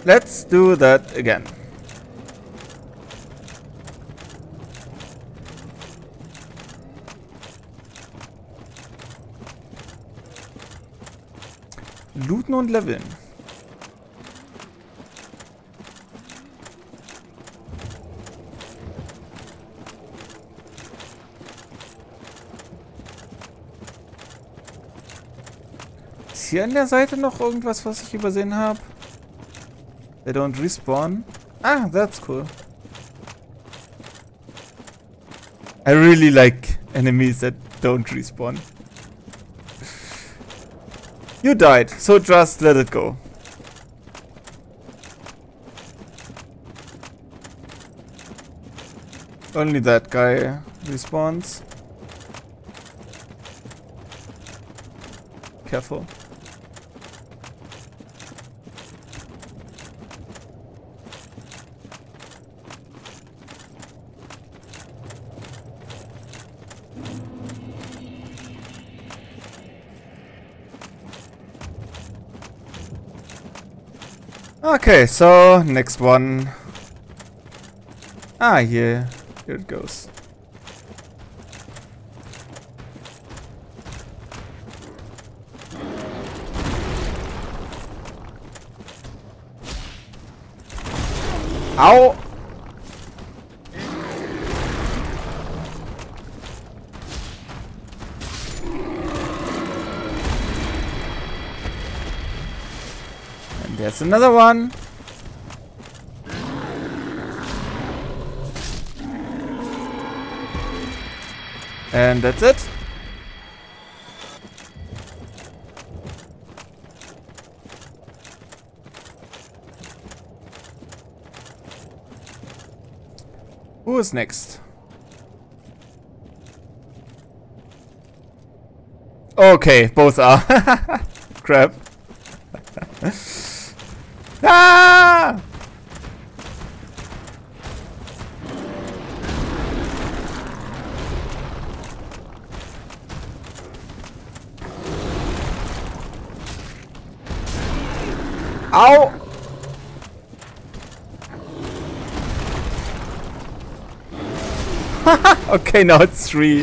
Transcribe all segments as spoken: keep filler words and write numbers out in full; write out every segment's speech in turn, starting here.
Let's do that again. Looten und leveln. Ist hier an der Seite noch irgendwas, was ich übersehen habe? They don't respawn. Ah, that's cool. I really like enemies that don't respawn. You died, so just let it go. Only that guy respawns. Careful. Okay, so next one. Ah, here, here it goes. Ow! There's another one. And that's it. Who is next? Okay, both are. Crap. Ah! Ow! Okay, now it's three.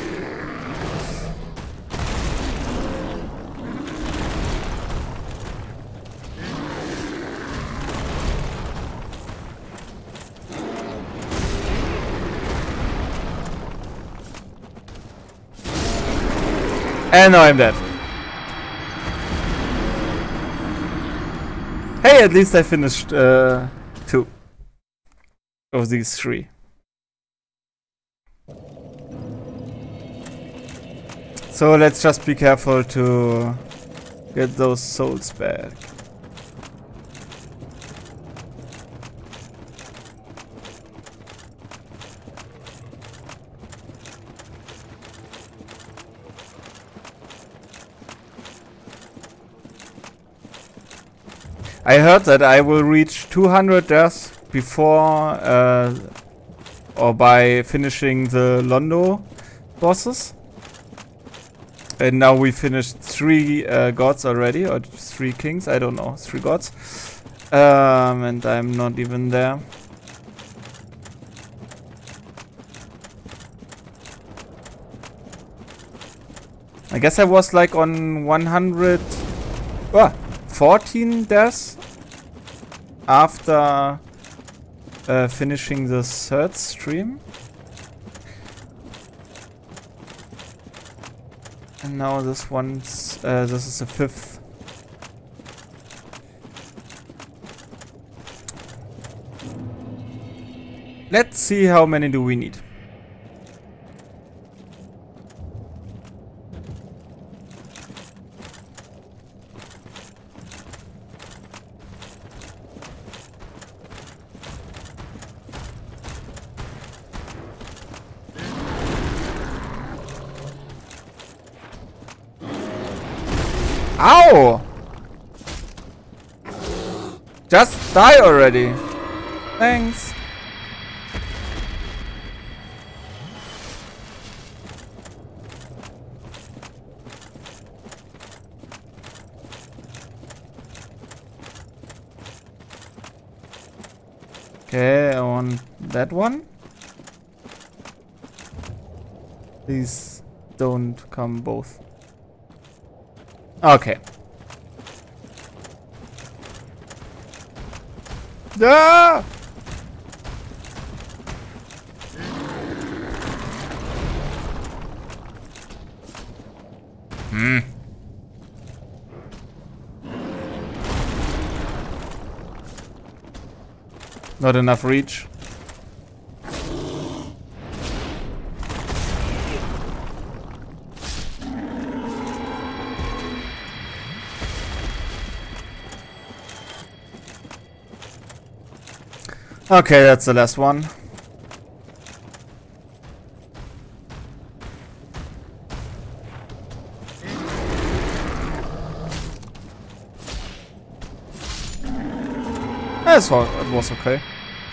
And now I'm dead. Hey, at least I finished uh, two of these three. So let's just be careful to get those souls back. I heard that I will reach two hundred deaths before uh, or by finishing the Londo bosses. And now we finished three uh, gods already, or three kings, I don't know, three gods. Um, and I'm not even there. I guess I was like on one hundred fourteen deaths after uh, finishing the third stream. And now this one's, uh, this is the fifth. Let's see how many do we need. Ow! Just die already. Thanks. Okay, I want that one. Please don't come both. Okay. Ah! Hmm. Not enough reach. Okay, that's the last one. That's all, it was okay.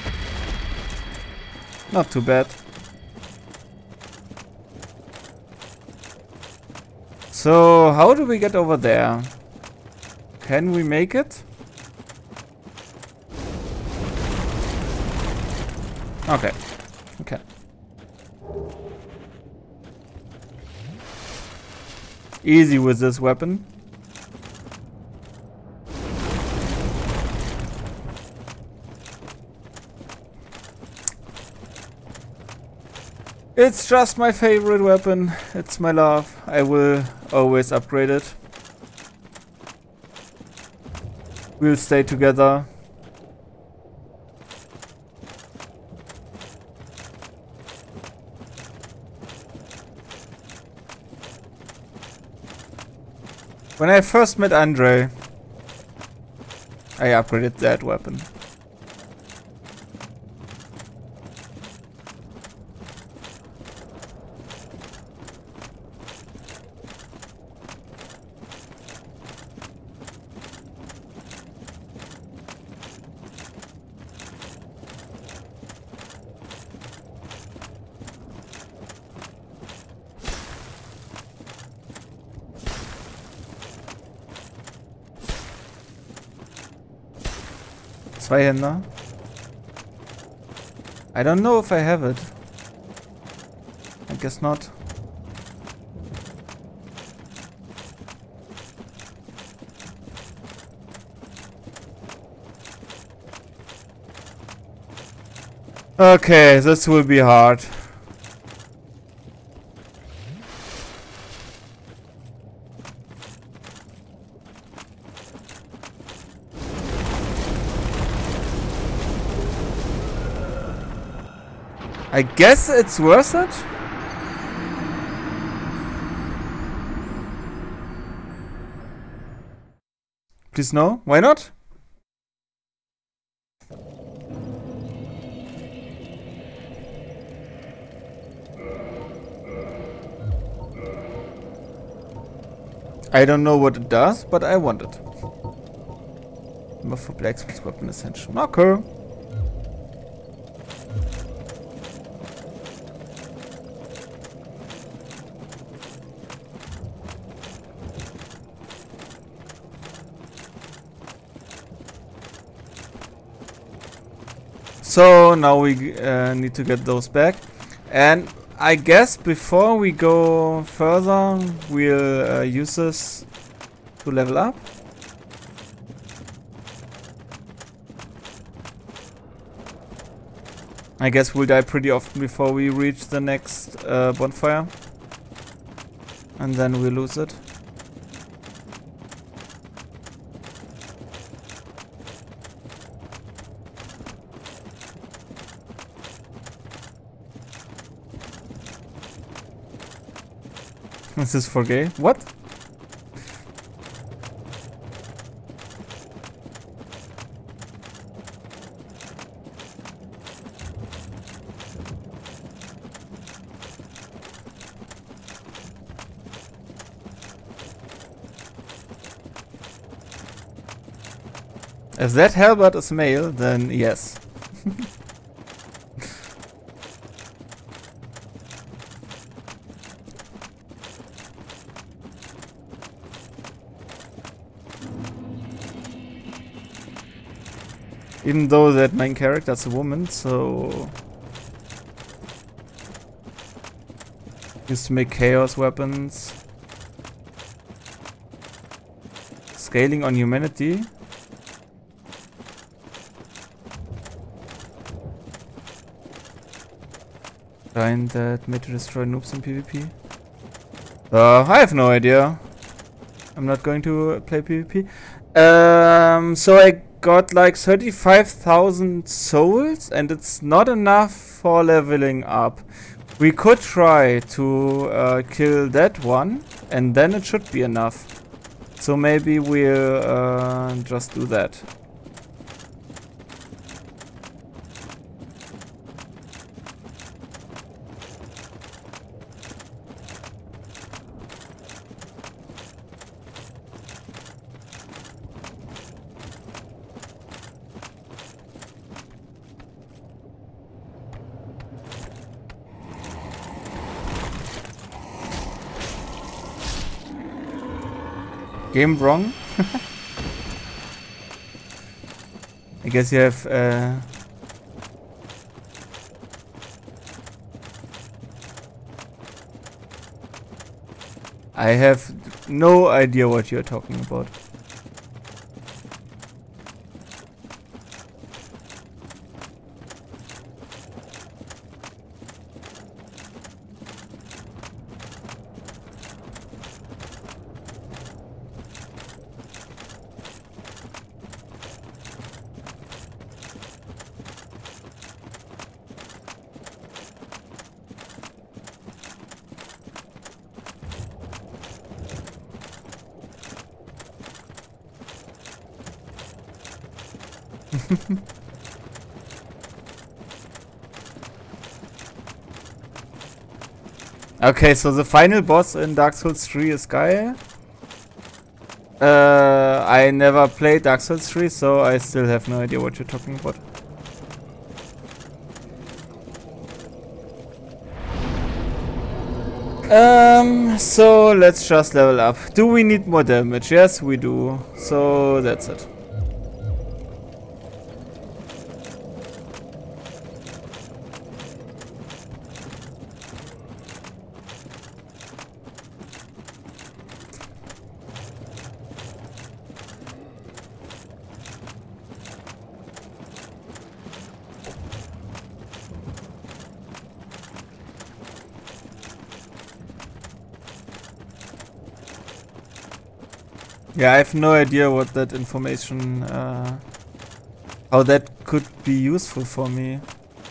Not too bad. So, how do we get over there? Can we make it? Okay. Okay. Easy with this weapon. It's just my favorite weapon. It's my love. I will always upgrade it. We'll stay together. When I first met Andre, I upgraded that weapon. Zweihänder. I don't know if I have it. I guess not. Okay, this will be hard. I guess it's worth it. Please no. Why not? I don't know what it does, but I want it. Number for blacksmith's weapon essential. Okay. So now we uh, need to get those back, and I guess before we go further, we'll uh, use this to level up. I guess we'll die pretty often before we reach the next uh, bonfire, and then we lose it. This is for gay. What? If that halberd is male, then yes. Even though that main character is a woman, so... Used to make chaos weapons. Scaling on humanity. Giant that made to destroy noobs in PvP. Uh, I have no idea. I'm not going to play PvP. Um, so I got like thirty-five thousand souls, and it's not enough for leveling up. We could try to uh, kill that one, and then it should be enough. So maybe we'll uh, just do that. Game wrong? I guess you have uh I have no idea what you're talking about. Okay, so the final boss in Dark Souls three is Gaia. Uh, I never played Dark Souls three, so I still have no idea what you're talking about. Um, so let's just level up. Do we need more damage? Yes, we do. So that's it. Yeah, I have no idea what that information, uh, how that could be useful for me.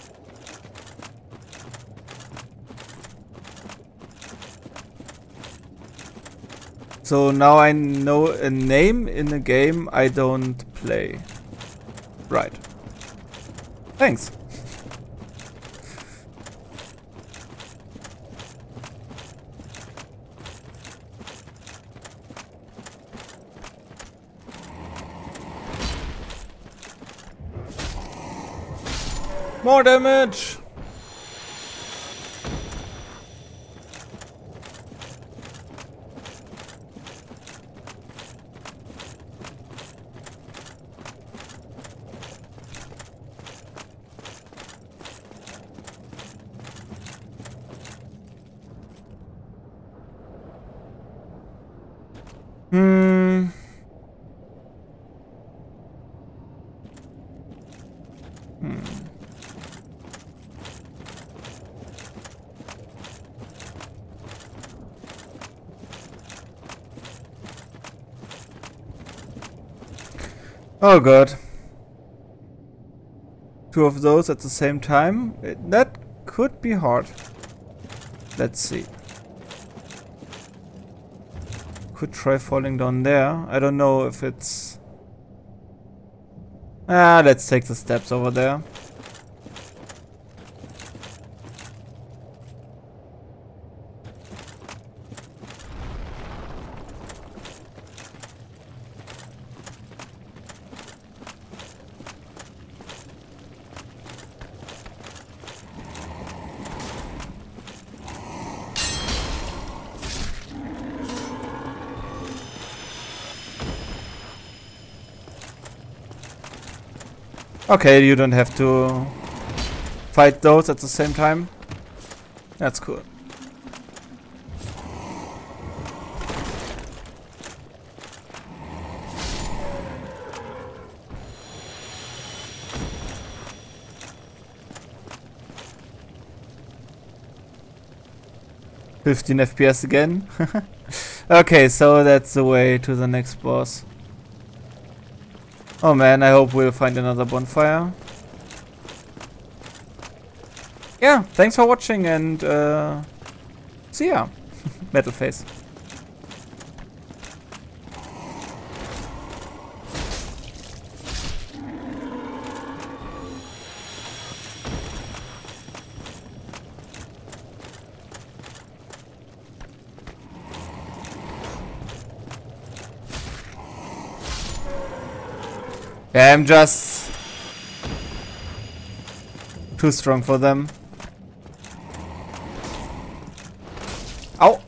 So now I know a name in a game I don't play. Right. Thanks. More damage! Hmm. Hmm. Oh god. Two of those at the same time? It, that could be hard. Let's see. Could try falling down there. I don't know if it's... Ah, let's take the steps over there. Okay, you don't have to fight those at the same time. That's cool. fifteen F P S again. Okay, so that's the way to the next boss. Oh man, I hope we'll find another bonfire. Yeah, thanks for watching and uh, see ya. Metal face. Yeah, I'm just too strong for them. Ow!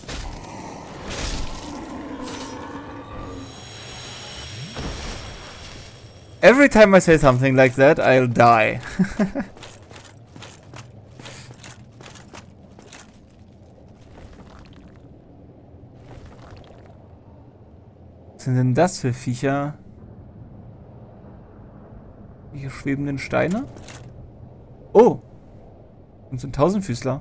Every time I say something like that, I'll die. Was sind denn das für Viecher? Hier schwebenden Steine? Oh! Und sind Tausendfüßler.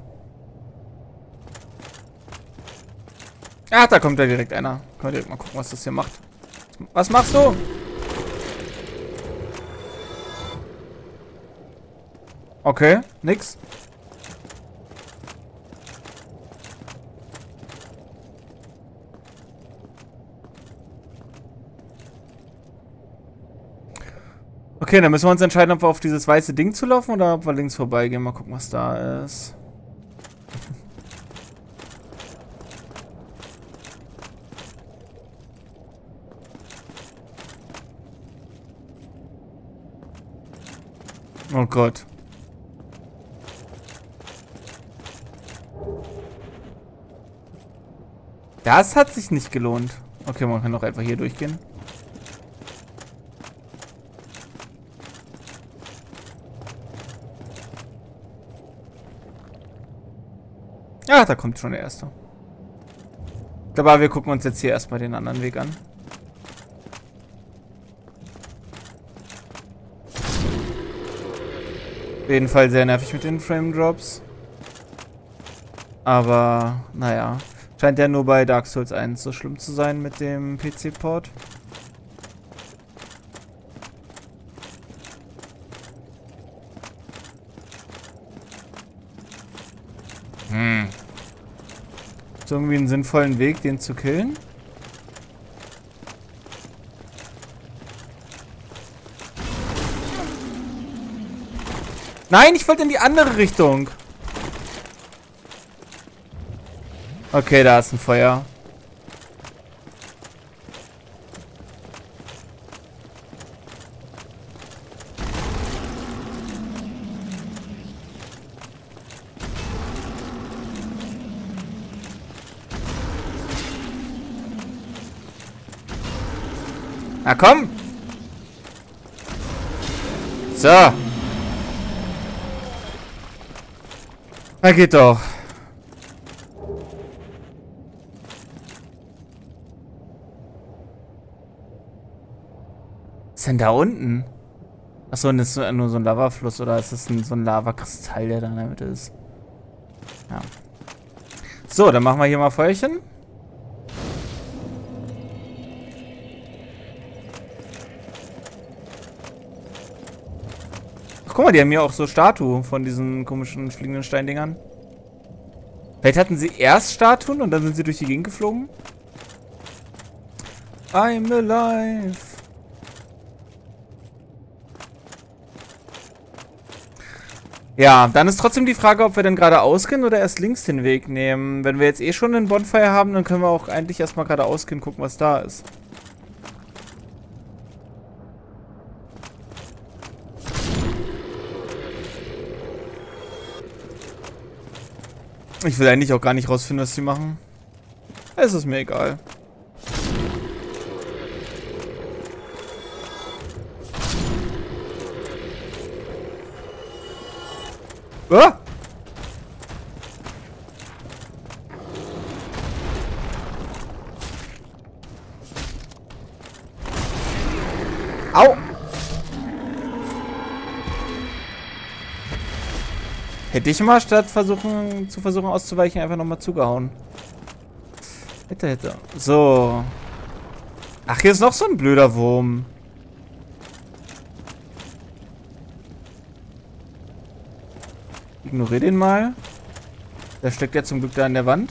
Ah, da kommt ja direkt einer. Können wir direkt mal gucken, was das hier macht. Was machst du? Okay, nix. Okay, dann müssen wir uns entscheiden, ob wir auf dieses weiße Ding zulaufen oder ob wir links vorbeigehen. Mal gucken, was da ist. Oh Gott. Das hat sich nicht gelohnt. Okay, man kann doch einfach hier durchgehen. Ah, da kommt schon der erste. Aber wir gucken uns jetzt hier erstmal den anderen Weg an. Auf jeden Fall sehr nervig mit den Frame Drops. Aber, naja. Scheint ja nur bei Dark Souls eins so schlimm zu sein mit dem P C-Port. Hm. Ist irgendwie einen sinnvollen Weg, den zu killen? Nein, ich wollte in die andere Richtung. Okay, da ist ein Feuer. Na komm! So. Na geht doch. Was ist denn da unten? Achso, das ist nur so ein Lavafluss oder ist das ein, so ein Lavakristall, der da in der Mitte ist? Ja. So, dann machen wir hier mal Feuerchen. Ach, guck mal, die haben hier auch so Statuen von diesen komischen fliegenden Steindingern. Vielleicht hatten sie erst Statuen und dann sind sie durch die Gegend geflogen. I'm alive. Ja, dann ist trotzdem die Frage, ob wir dann geradeaus gehen oder erst links den Weg nehmen. Wenn wir jetzt eh schon einen Bonfire haben, dann können wir auch eigentlich erstmal geradeaus gehen, gucken, was da ist. Ich will eigentlich auch gar nicht rausfinden, was sie machen. Es ist mir egal. Oh! Au! Hätte ich mal statt versuchen zu versuchen auszuweichen einfach nochmal zugehauen. Hätte, hätte. So. Ach, hier ist noch so ein blöder Wurm. Ignoriere den mal. Der steckt ja zum Glück da an der Wand.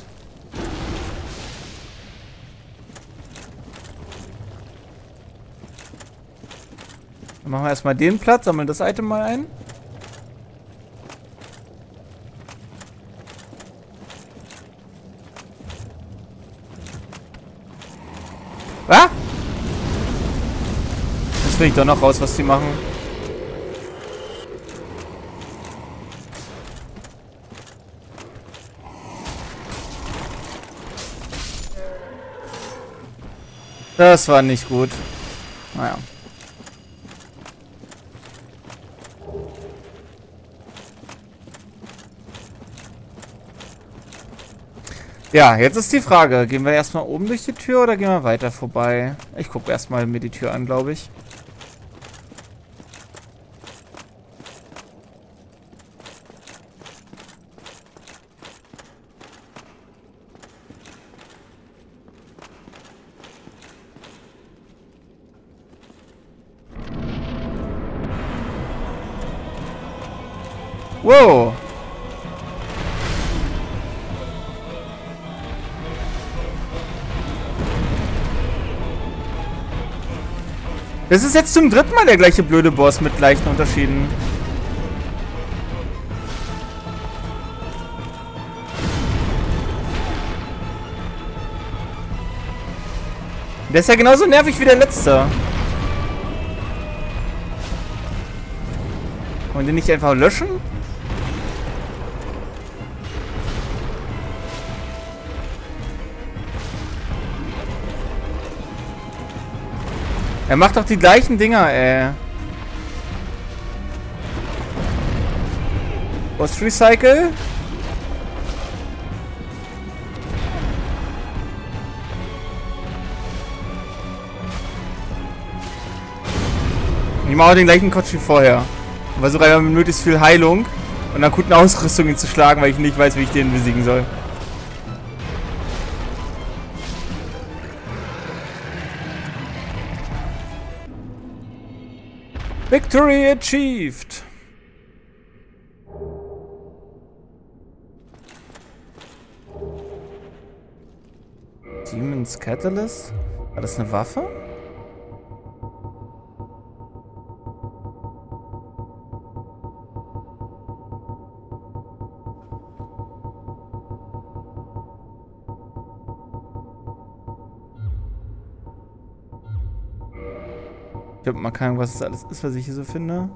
Dann machen wir erstmal den Platz, sammeln das Item mal ein. Was? Jetzt finde ich doch noch raus, was die machen. Das war nicht gut. Naja. Ja, jetzt ist die Frage, gehen wir erstmal oben durch die Tür oder gehen wir weiter vorbei? Ich gucke erstmal mir die Tür an, glaube ich. Wow! Das ist jetzt zum dritten Mal der gleiche blöde Boss mit leichten Unterschieden. Der ist ja genauso nervig wie der letzte. Wollen wir den nicht einfach löschen? Er macht doch die gleichen Dinger, ey. Post Recycle. Ich mache den gleichen Quatsch wie vorher. Und versuche einfach mit möglichst viel Heilung und einer guten Ausrüstung ihn zu schlagen, weil ich nicht weiß, wie ich den besiegen soll. Victory achieved! Demon's Catalyst? War das eine Waffe? Ich hab mal keine Ahnung, was das alles ist, was ich hier so finde.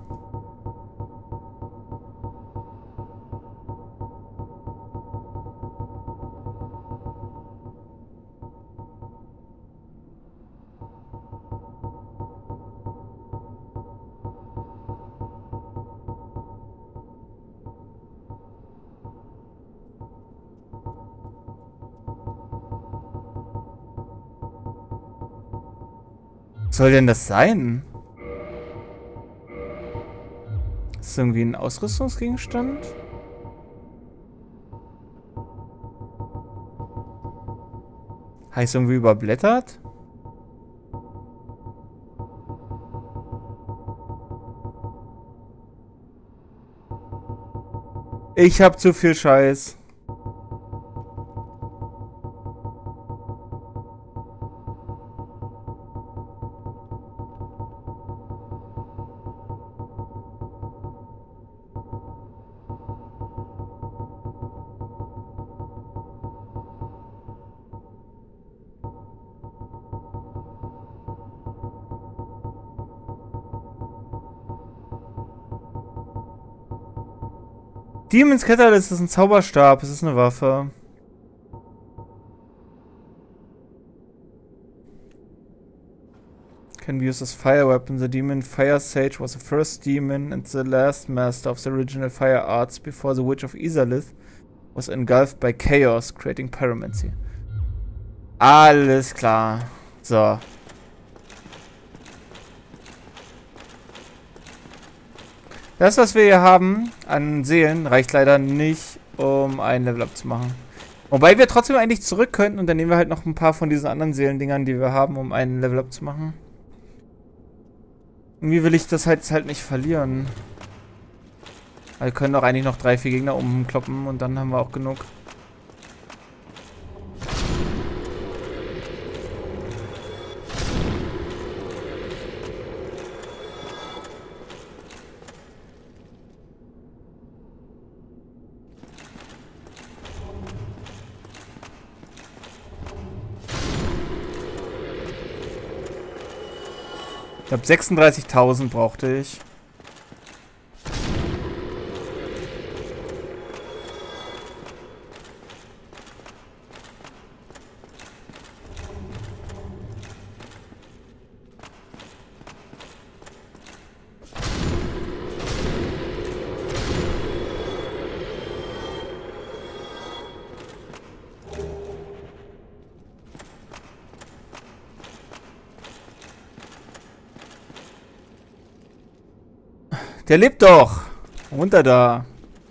Was soll denn das sein? Ist das irgendwie ein Ausrüstungsgegenstand? Heißt irgendwie überblättert? Ich hab zu viel Scheiß. Demon's Catalyst ist ein Zauberstab, es ist eine Waffe. Can be used as fire weapon. The demon Fire Sage was the first demon and the last master of the original fire arts before the Witch of Izalith was engulfed by chaos, creating pyromancy. Alles klar. So. Das, was wir hier haben an Seelen, reicht leider nicht, um ein Level-Up zu machen. Wobei wir trotzdem eigentlich zurück könnten und dann nehmen wir halt noch ein paar von diesen anderen Seelendingern, die wir haben, um ein Level-Up zu machen. Irgendwie will ich das halt, halt nicht verlieren. Wir können doch eigentlich noch drei, vier Gegner umkloppen und dann haben wir auch genug. Ich glaube, sechsunddreißigtausend brauchte ich. Der lebt doch. Runter da.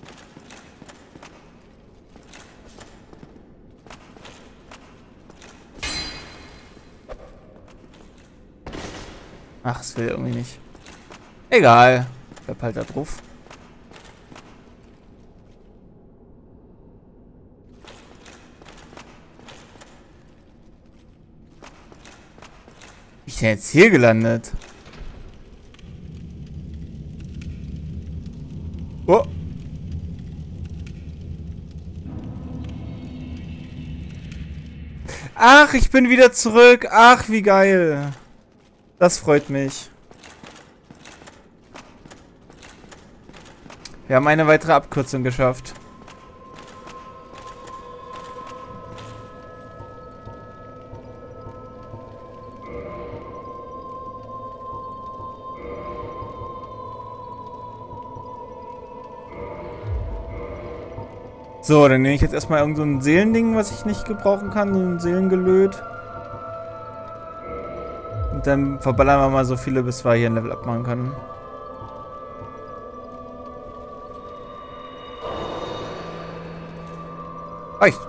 Ach, es will irgendwie nicht. Egal. Bleib halt da drauf. Wie ist denn jetzt hier gelandet? Oh. Ach, ich bin wieder zurück. Ach, wie geil. Das freut mich. Wir haben eine weitere Abkürzung geschafft. So, dann nehme ich jetzt erstmal irgend so ein Seelending, was ich nicht gebrauchen kann, so ein Seelengelöt. Und dann verballern wir mal so viele, bis wir hier ein Level-Up machen können. Reicht.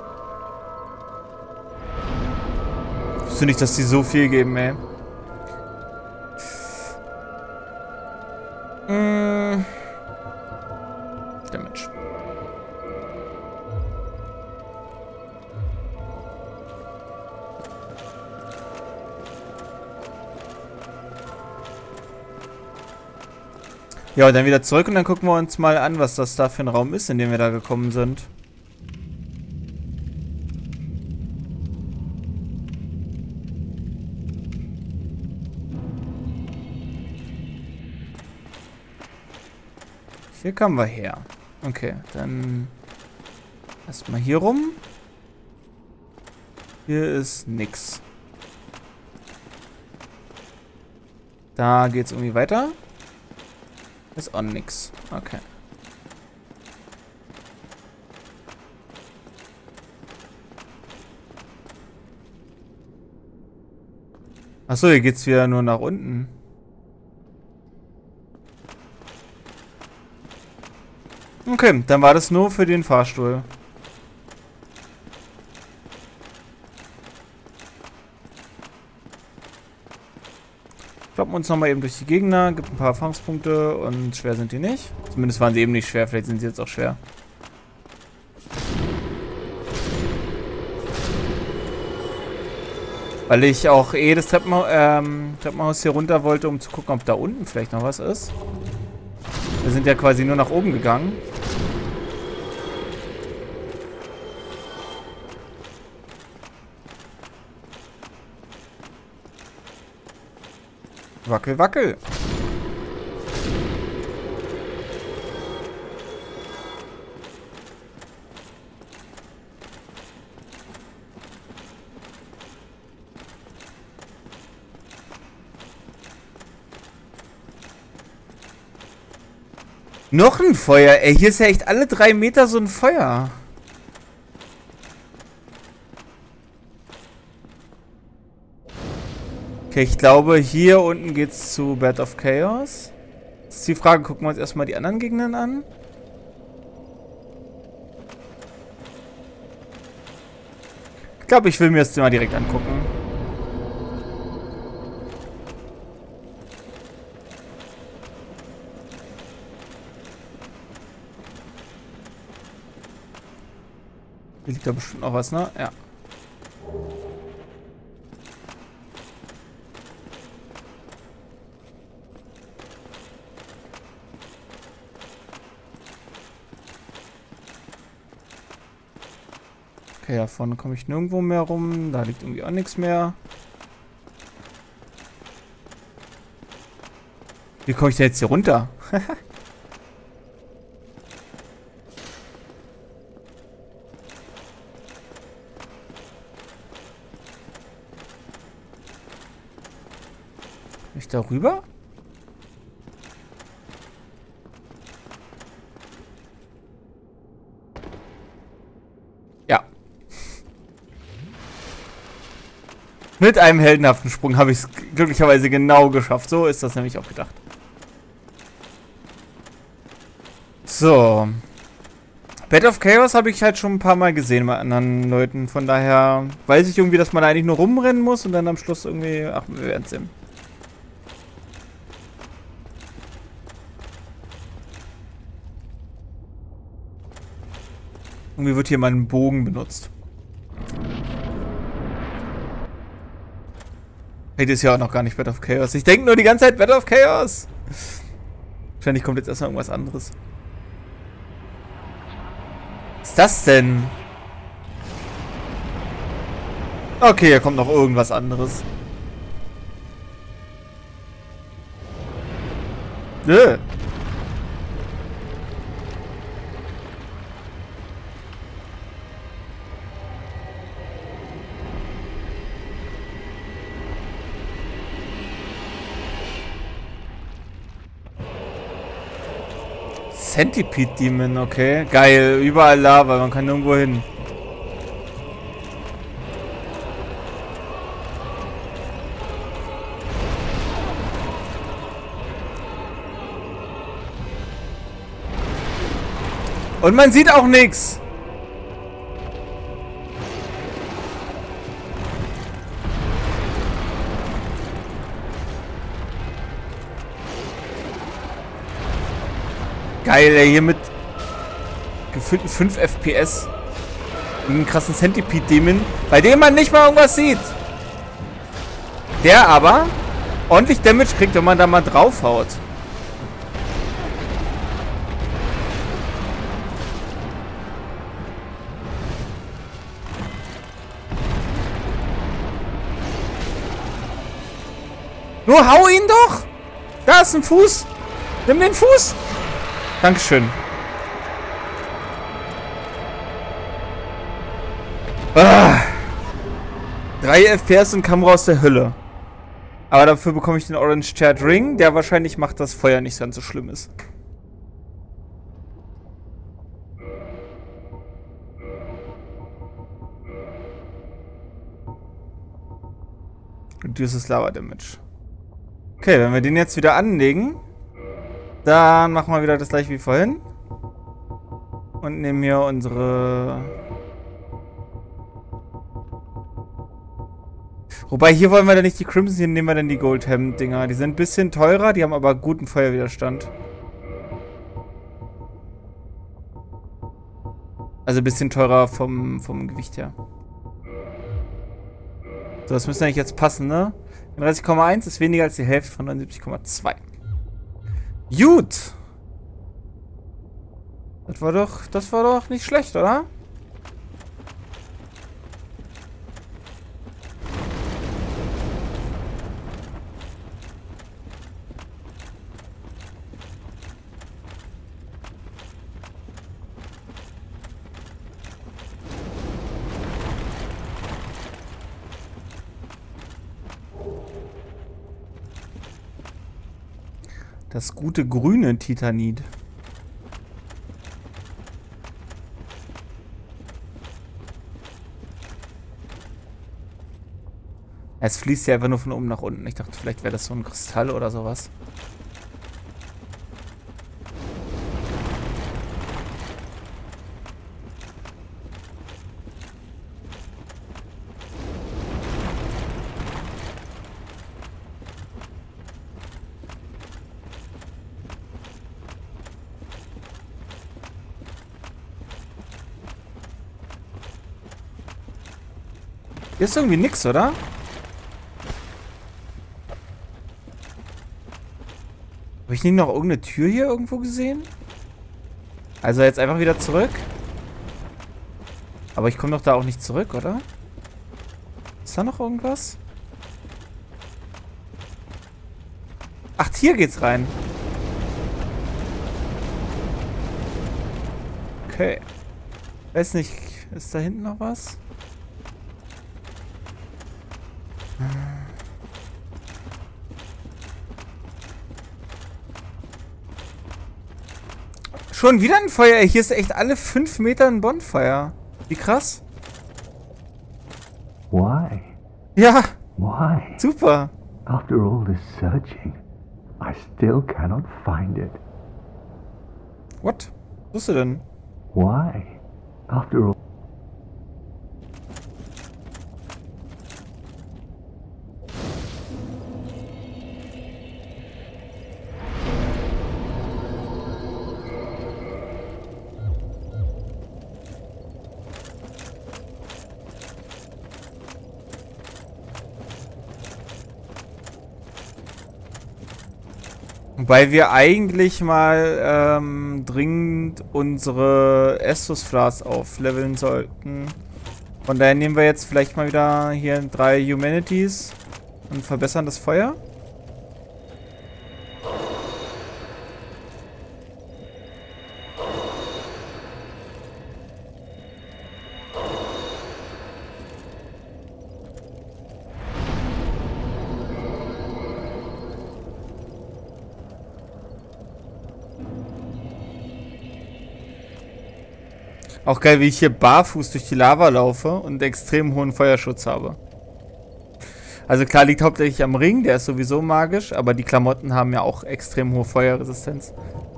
Ich wüsste nicht, dass die so viel geben, ey. Mmh. Damage. Ja, und dann wieder zurück und dann gucken wir uns mal an, was das da für ein Raum ist, in dem wir da gekommen sind. Hier kamen wir her. Okay, dann erstmal hier rum. Hier ist nix. Da geht's irgendwie weiter. Ist auch nix. Okay. Achso, hier geht's wieder nur nach unten. Okay, dann war das nur für den Fahrstuhl. Kloppen uns nochmal eben durch die Gegner, gibt ein paar Erfahrungspunkte und schwer sind die nicht. Zumindest waren sie eben nicht schwer, vielleicht sind sie jetzt auch schwer. Weil ich auch eh das Treppenha ähm, Treppenhaus hier runter wollte, um zu gucken, ob da unten vielleicht noch was ist. Wir sind ja quasi nur nach oben gegangen. Wackel, wackel. Noch ein Feuer. Ey, hier ist ja echt alle drei Meter so ein Feuer. Okay, ich glaube, hier unten geht's zu Bed of Chaos. Das ist die Frage, gucken wir uns erstmal die anderen Gegner an. Ich glaube, ich will mir das mal direkt angucken. Hier liegt da bestimmt noch was, ne? Ja. Okay, da vorne komme ich nirgendwo mehr rum. Da liegt irgendwie auch nichts mehr. Wie komme ich da jetzt hier runter? Bin ich da rüber? Ja. Mit einem heldenhaften Sprung habe ich es glücklicherweise genau geschafft. So ist das nämlich auch gedacht. So. Bed of Chaos habe ich halt schon ein paar Mal gesehen bei anderen Leuten. Von daher weiß ich irgendwie, dass man da eigentlich nur rumrennen muss und dann am Schluss irgendwie... Ach, wir werden es sehen. Irgendwie wird hier mal ein Bogen benutzt. Hey, das ist ja auch noch gar nicht Bed of Chaos. Ich denke nur die ganze Zeit Bed of Chaos. Wahrscheinlich kommt jetzt erstmal irgendwas anderes. Was ist das denn? Okay, hier kommt noch irgendwas anderes. Nö. Centipede Demon, okay. Geil, überall Lava, man kann nirgendwo hin. Und man sieht auch nichts. Geil, ey, hier mit gefühlten fünf F P S. Und einen krassen Centipede-Demon, bei dem man nicht mal irgendwas sieht. Der aber ordentlich Damage kriegt, wenn man da mal draufhaut. Nur hau ihn doch! Da ist ein Fuß! Nimm den Fuß! Dankeschön. Ah. drei F P S und Kamera aus der Hölle. Aber dafür bekomme ich den Orange Charred Ring, der wahrscheinlich macht, dass Feuer nicht ganz so schlimm ist. Reduces Lava Damage. Okay, wenn wir den jetzt wieder anlegen, dann machen wir wieder das gleiche wie vorhin. Und nehmen hier unsere... Wobei, hier wollen wir dann nicht die Crimson, hier nehmen wir dann die Goldham-Dinger. Die sind ein bisschen teurer, die haben aber guten Feuerwiderstand. Also ein bisschen teurer vom, vom Gewicht her. So, das müsste eigentlich jetzt passen, ne? dreißig Komma eins ist weniger als die Hälfte von neunundsiebzig Komma zwei. Gut. Das war doch, das war doch nicht schlecht, oder? Das gute grüne Titanit. Es fließt ja einfach nur von oben nach unten. Ich dachte, vielleicht wäre das so ein Kristall oder sowas. Hier ist irgendwie nix, oder? Habe ich nicht noch irgendeine Tür hier irgendwo gesehen? Also jetzt einfach wieder zurück. Aber ich komme doch da auch nicht zurück, oder? Ist da noch irgendwas? Ach, hier geht's rein. Okay. Weiß nicht, ist da hinten noch was? Schon wieder ein Feuer. Hier ist echt alle fünf Meter ein Bonfire. Wie krass. Why? Ja. Why? Super. After all this searching, I still cannot find it. What? Was tust du denn? Why? After all... Wobei wir eigentlich mal ähm, dringend unsere Estus Flasks aufleveln sollten. Von daher nehmen wir jetzt vielleicht mal wieder hier drei Humanities und verbessern das Feuer. Auch geil, wie ich hier barfuß durch die Lava laufe und extrem hohen Feuerschutz habe. Also klar, liegt hauptsächlich am Ring, der ist sowieso magisch, aber die Klamotten haben ja auch extrem hohe Feuerresistenz.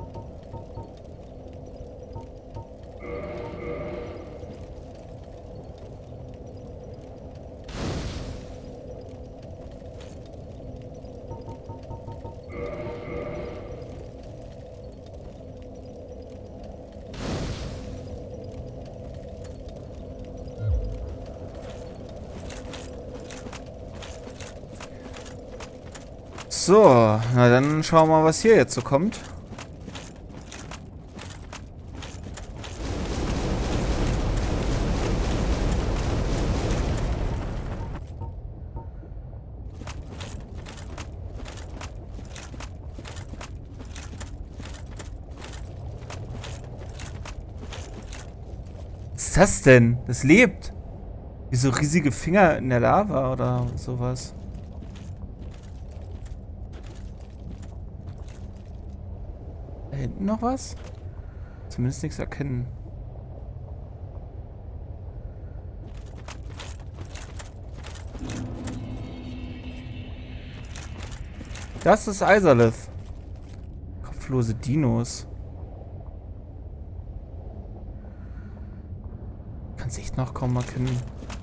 So, na dann schauen wir mal, was hier jetzt so kommt. Was ist das denn? Das lebt. Wie so riesige Finger in der Lava oder sowas. Da hinten noch was? Zumindest nichts erkennen. Das ist Izalith. Kopflose Dinos. Kann's echt noch kaum erkennen.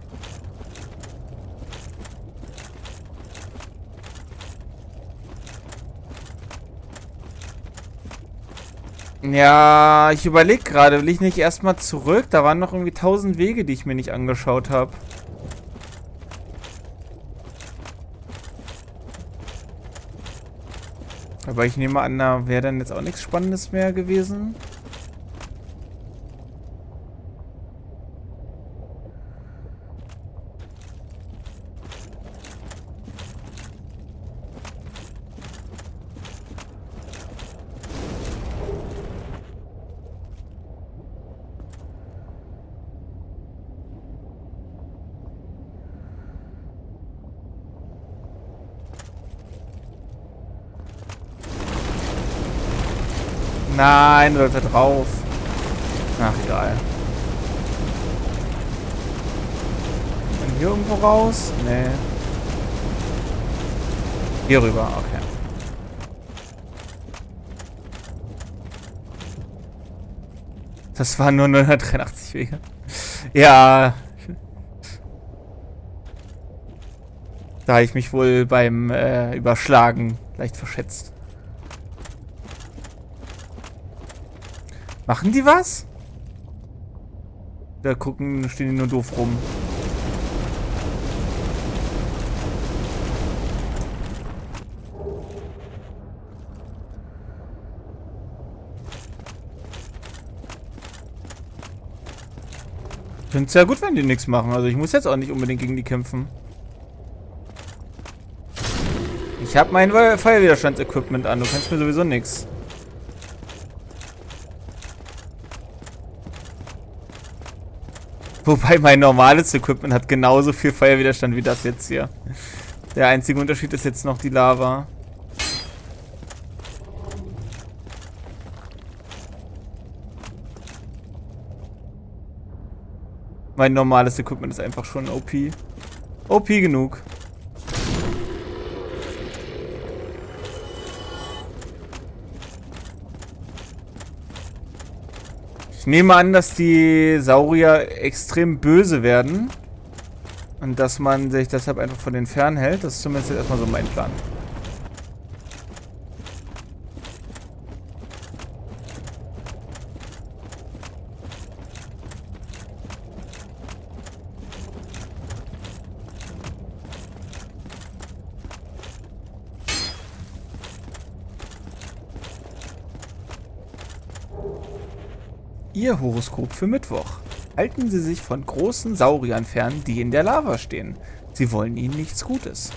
Ja, ich überlege gerade, will ich nicht erstmal zurück? Da waren noch irgendwie tausend Wege, die ich mir nicht angeschaut habe. Aber ich nehme an, da wäre dann jetzt auch nichts Spannendes mehr gewesen. Nein, läuft er drauf. Ach, egal. Kann hier irgendwo raus? Nee. Hier rüber, okay. Das waren nur neunhundertdreiundachtzig Wege. Ja. Da habe ich mich wohl beim äh, Überschlagen leicht verschätzt. Machen die was? Da gucken, stehen die nur doof rum. Ich finde es ja gut, wenn die nichts machen. Also ich muss jetzt auch nicht unbedingt gegen die kämpfen. Ich habe mein Feuerwiderstandsequipment an. Du kannst mir sowieso nichts. Wobei mein normales Equipment hat genauso viel Feuerwiderstand wie das jetzt hier. Der einzige Unterschied ist jetzt noch die Lava. Mein normales Equipment ist einfach schon O P. O P genug. Ich nehme an, dass die Saurier extrem böse werden. Und dass man sich deshalb einfach von denen fernhält. Das ist zumindest jetzt erstmal so mein Plan. Ihr Horoskop für Mittwoch. Halten Sie sich von großen Sauriern fern, die in der Lava stehen. Sie wollen Ihnen nichts Gutes.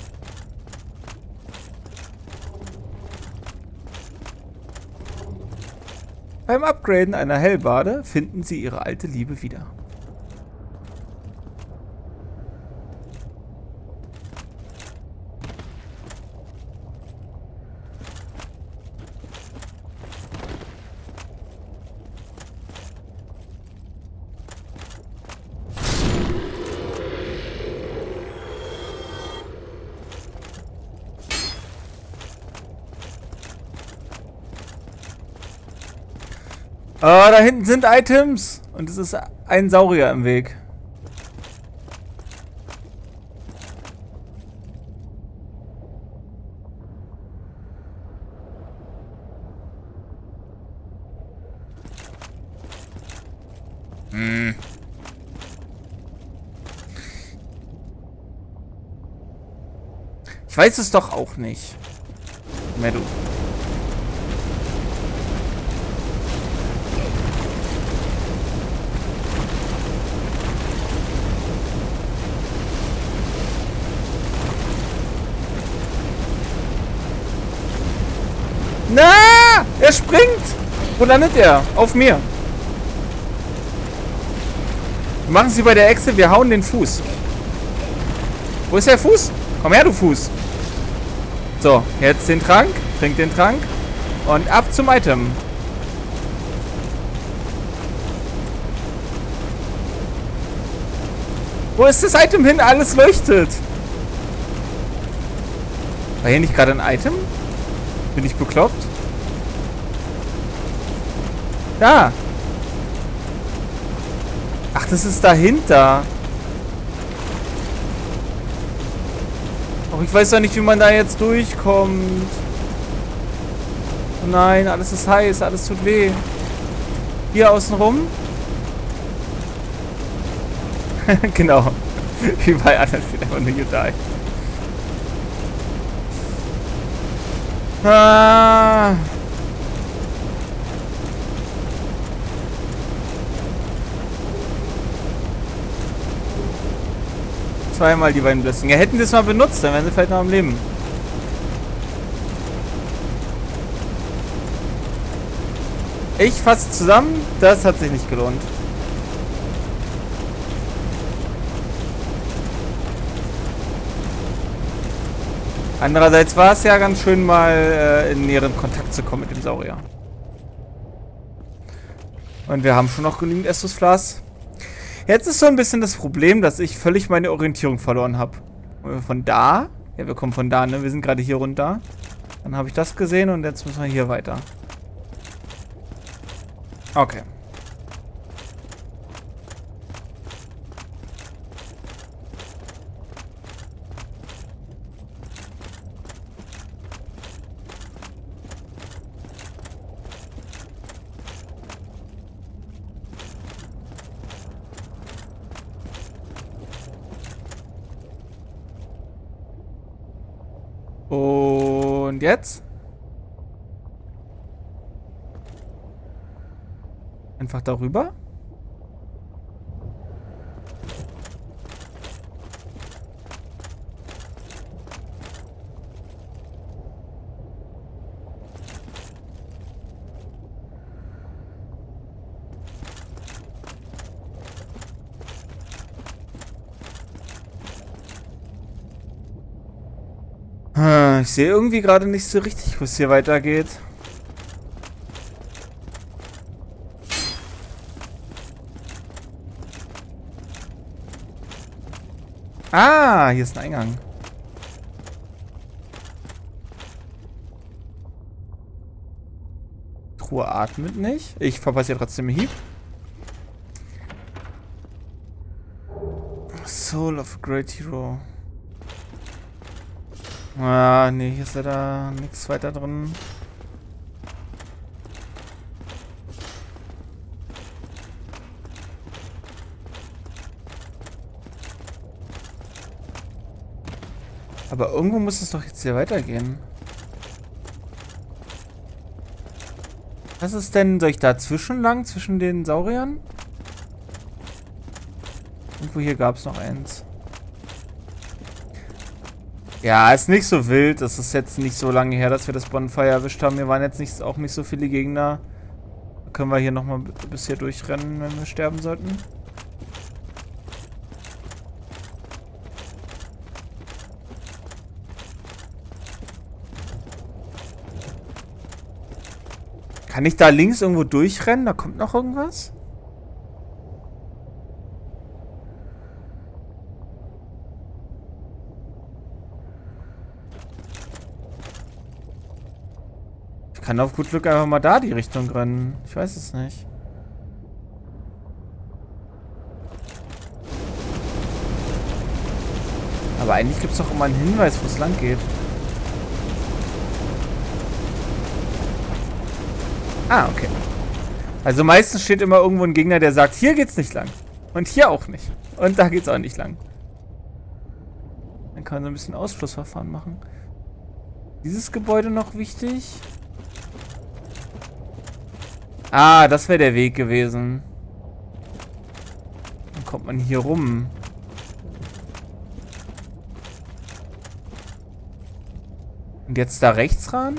Beim Upgraden einer Hellbade finden Sie Ihre alte Liebe wieder. Ah, da hinten sind Items. Und es ist ein Saurier im Weg. Hm. Ich weiß es doch auch nicht. Mehr du. Na! Er springt! Wo landet er? Auf mir. Machen Sie bei der Echse, wir hauen den Fuß. Wo ist der Fuß? Komm her, du Fuß. So, jetzt den Trank. Trink den Trank. Und ab zum Item. Wo ist das Item hin? Alles leuchtet. War hier nicht gerade ein Item? Bin ich bekloppt? Da. Ach, das ist dahinter. Ach, ich weiß doch nicht, wie man da jetzt durchkommt. Oh nein, alles ist heiß, alles tut weh. Hier außen rum. Genau. Wie bei anderen steht einfach nur you die. Ah. Zweimal die beiden Blessing. Ja, hätten sie es mal benutzt, dann wären sie vielleicht noch am Leben. Ich fasse zusammen, das hat sich nicht gelohnt. Andererseits war es ja ganz schön, mal äh, in näheren Kontakt zu kommen mit dem Saurier. Und wir haben schon noch genügend Estus-Flas. Jetzt ist so ein bisschen das Problem, dass ich völlig meine Orientierung verloren habe. Von da Ja, wir kommen von da, ne? Wir sind gerade hier runter. Dann habe ich das gesehen und jetzt müssen wir hier weiter. Okay. Und jetzt? Einfach darüber? Ich sehe irgendwie gerade nicht so richtig, wo es hier weitergeht. Ah, hier ist ein Eingang. Truhe atmet nicht. Ich verpasse ja trotzdem einen Hieb. Soul of a Great Hero. Ah, nee, hier ist leider nichts weiter drin. Aber irgendwo muss es doch jetzt hier weitergehen. Was ist denn? Soll ich dazwischen lang? Zwischen den Sauriern? Irgendwo hier gab es noch eins. Ja, ist nicht so wild. Es ist jetzt nicht so lange her, dass wir das Bonfire erwischt haben. Hier waren jetzt nicht, auch nicht so viele Gegner. Da können wir hier nochmal bis hier durchrennen, wenn wir sterben sollten. Kann ich da links irgendwo durchrennen? Da kommt noch irgendwas? Ich kann auf gut Glück einfach mal da die Richtung rennen. Ich weiß es nicht. Aber eigentlich gibt es doch immer einen Hinweis, wo es lang geht. Ah, okay. Also meistens steht immer irgendwo ein Gegner, der sagt, hier geht's nicht lang. Und hier auch nicht. Und da geht's auch nicht lang. Dann kann man so ein bisschen Ausschlussverfahren machen. Dieses Gebäude noch wichtig. Ah, das wäre der Weg gewesen. Dann kommt man hier rum. Und jetzt da rechts ran?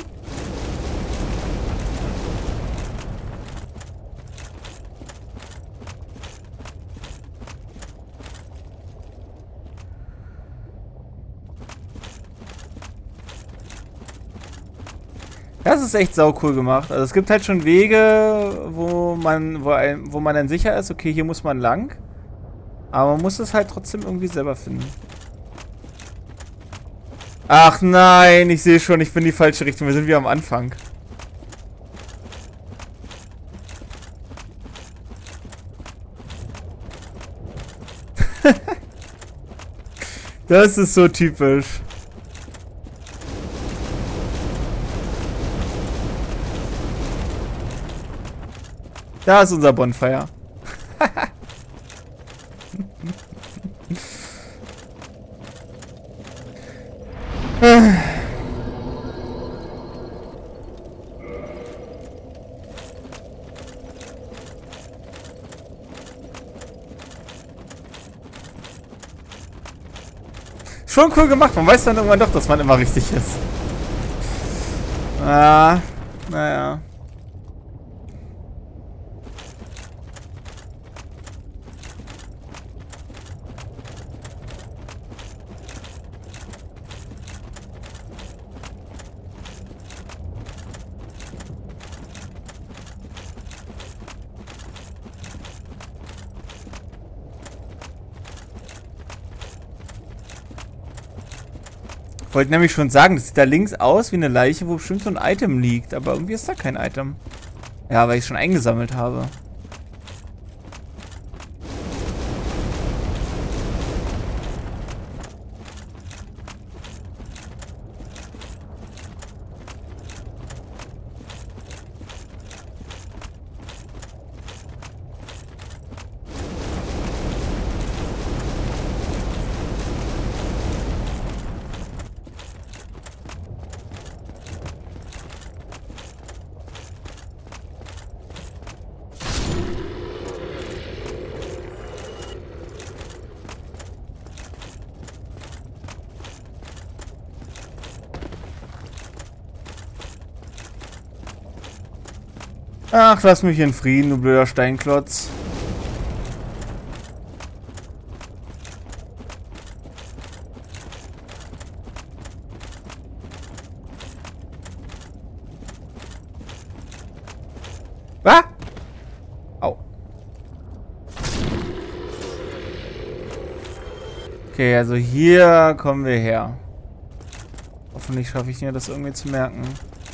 Das ist echt sau cool gemacht. Also es gibt halt schon Wege, wo man, wo, ein, wo man dann sicher ist, okay, hier muss man lang. Aber man muss es halt trotzdem irgendwie selber finden. Ach nein, ich sehe schon, ich bin in die falsche Richtung. Wir sind wieder am Anfang. Das ist so typisch. Da ist unser Bonfire. Schon cool gemacht. Man weiß dann irgendwann doch, dass man immer richtig ist. Ah, naja. Wollte nämlich schon sagen, das sieht da links aus wie eine Leiche, wo bestimmt so ein Item liegt. Aber irgendwie ist da kein Item. Ja, weil ich es schon eingesammelt habe. Ach, lass mich in Frieden, du blöder Steinklotz. Was? Au. Okay, also hier kommen wir her. Hoffentlich schaffe ich mir das irgendwie zu merken.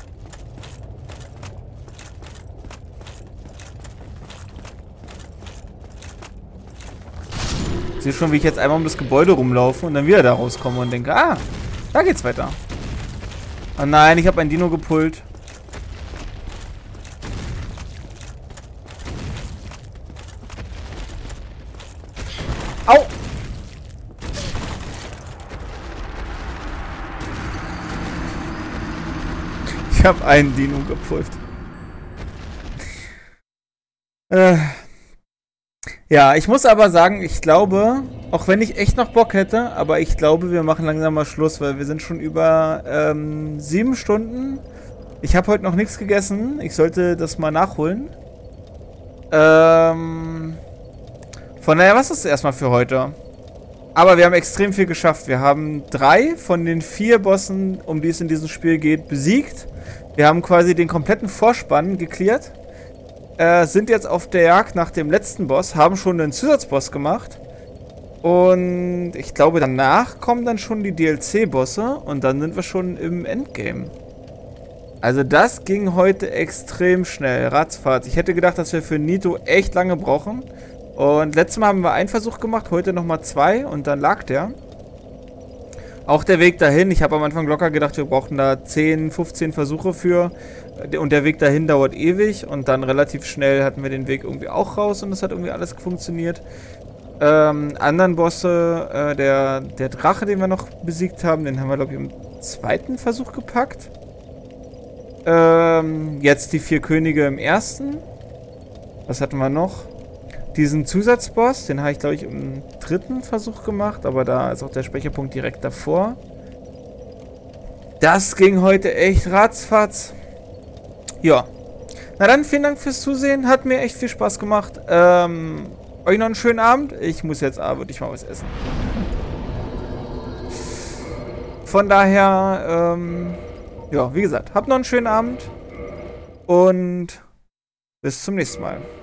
Ich sehe schon, wie ich jetzt einmal um das Gebäude rumlaufe und dann wieder da rauskomme und denke, ah, da geht's weiter. Oh nein, ich habe ein Dino gepullt. Au! Ich habe einen Dino gepullt. Äh... Ja, ich muss aber sagen, ich glaube, auch wenn ich echt noch Bock hätte, aber ich glaube, wir machen langsam mal Schluss, weil wir sind schon über ähm, sieben Stunden. Ich habe heute noch nichts gegessen. Ich sollte das mal nachholen. Ähm, von daher, was ist erstmal für heute? Aber wir haben extrem viel geschafft. Wir haben drei von den vier Bossen, um die es in diesem Spiel geht, besiegt. Wir haben quasi den kompletten Vorspann geklärt. Äh, sind jetzt auf der Jagd nach dem letzten Boss, haben schon einen Zusatzboss gemacht. Und ich glaube, danach kommen dann schon die D L C-Bosse und dann sind wir schon im Endgame. Also das ging heute extrem schnell, ratzfatz. Ich hätte gedacht, dass wir für Nito echt lange brauchen. Und letztes Mal haben wir einen Versuch gemacht, heute nochmal zwei und dann lag der. Auch der Weg dahin, ich habe am Anfang locker gedacht, wir brauchen da zehn, fünfzehn Versuche für. Und der Weg dahin dauert ewig und dann relativ schnell hatten wir den Weg irgendwie auch raus und es hat irgendwie alles funktioniert. Ähm, anderen Bosse, äh, der, der Drache, den wir noch besiegt haben, den haben wir, glaube ich, im zweiten Versuch gepackt. Ähm, jetzt die vier Könige im ersten. Was hatten wir noch? Diesen Zusatzboss, den habe ich, glaube ich, im dritten Versuch gemacht, aber da ist auch der Speicherpunkt direkt davor. Das ging heute echt ratzfatz. Ja. Na dann, vielen Dank fürs Zusehen. Hat mir echt viel Spaß gemacht. Ähm, euch noch einen schönen Abend. Ich muss jetzt aber wirklich mal was essen. Von daher, ähm, ja, wie gesagt, habt noch einen schönen Abend. Und bis zum nächsten Mal.